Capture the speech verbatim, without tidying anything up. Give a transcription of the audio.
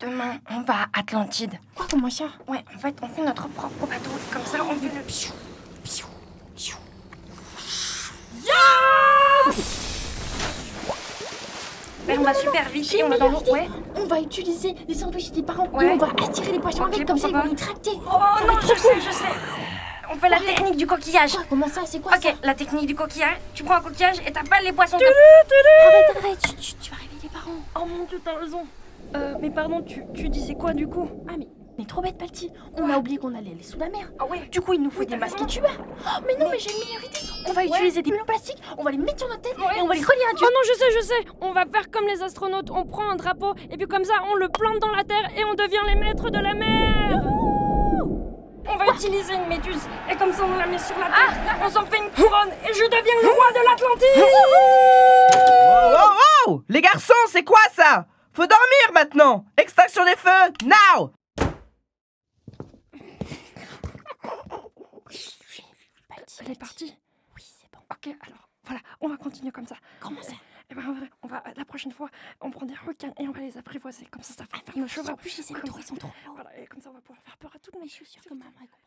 Demain, on va à Atlantide. Quoi, comment ça? Ouais, en fait, on fait notre propre bateau. Comme ça, on fait le psiou, psiou, psiou. Ben, on va super vite et on va dans l'eau. Ouais. On va utiliser les sandwichs des parents Ouais. et on va attirer les poissons Ok, avec, comme ça ils pourquoi vont nous tracter. Oh non, je sais, je sais. On fait la technique du coquillage. Quoi, comment ça? C'est quoi Ok, ça? la technique du coquillage. Tu prends un coquillage et t'appelles les poissons. De... Arrête, arrête, chut, chut, tu vas réveiller les parents. Oh mon Dieu, t'as raison. Euh, mais pardon, tu, tu disais quoi du coup? Ah mais, mais trop bête, Balti. On a oublié qu'on allait aller sous la mer. Ah ouais. Du coup, il nous faut Oui, des t'as masques raison. et tueurs. Oh, mais non, mais j'ai une meilleure idée. On va utiliser des bulles en plastique, on va les mettre sur notre tête et on va les relier à un Oh tube. non, je sais, je sais. On va faire comme les astronautes. On prend un drapeau et puis comme ça, on le plante dans la terre et on devient les maîtres de la mer. On va utiliser une méduse et comme ça, on la met sur la tête. On s'en fait une couronne et je deviens le roi de l'Atlantide. Oh, oh, oh les garçons, c'est quoi ça? Faut dormir maintenant. Extinction des feux, now. Elle est partie. Oui, c'est bon. Ok, alors voilà, on va continuer comme ça. Comment ça? Eh ben, on va, la prochaine fois, on prend des requins et on va les apprivoiser. Comme ça, ça va faire nos chevaux. En plus, je les aime trop, ils sont trop beaux. Voilà, et comme ça, on va pouvoir faire peur à toutes mes Mes chaussures comme un dragon.